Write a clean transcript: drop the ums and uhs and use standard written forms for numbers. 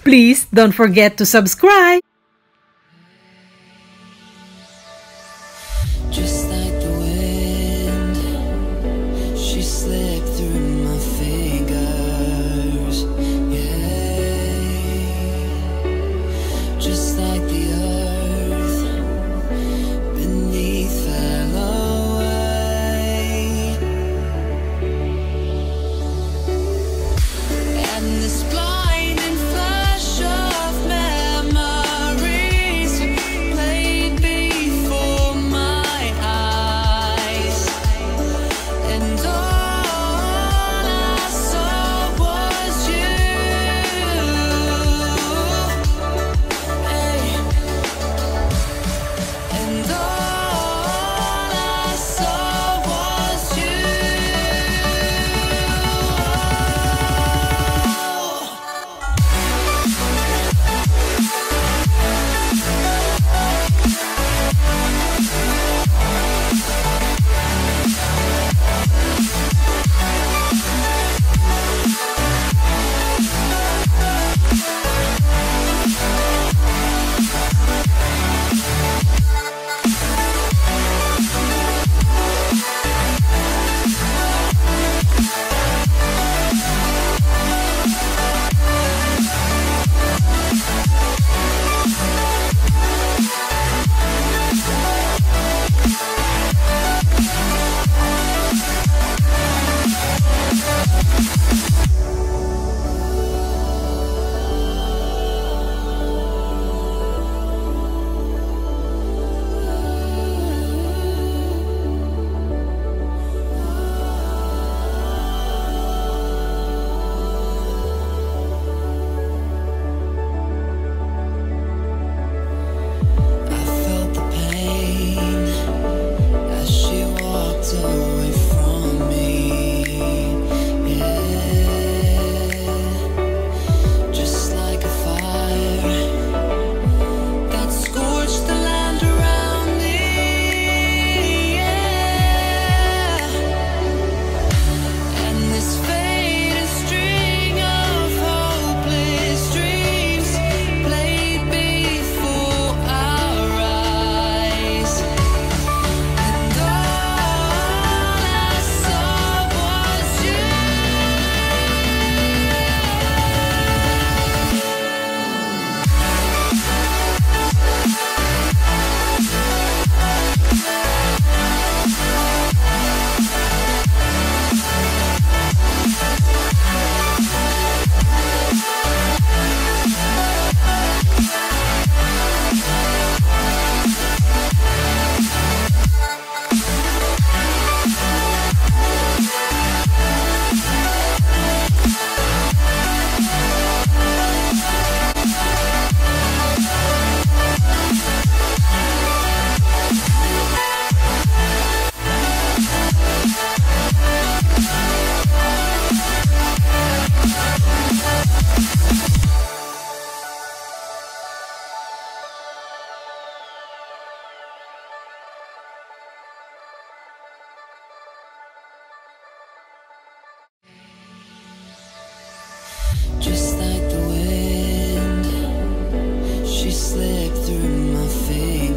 Please don't forget to subscribe. Just like the wind, she slipped through my fingers, yeah. Just like the earth beneath fell away, and this blinding flash of memories played before my eyes, and all I saw was you, hey. And all I saw was you. I felt the pain as she walked away from me, yeah. Just like a fire that scorched the land around me, yeah. And this faded string of hopeless dreams played before our eyes, and all I saw was you. Just like the wind, she slipped through my fingers.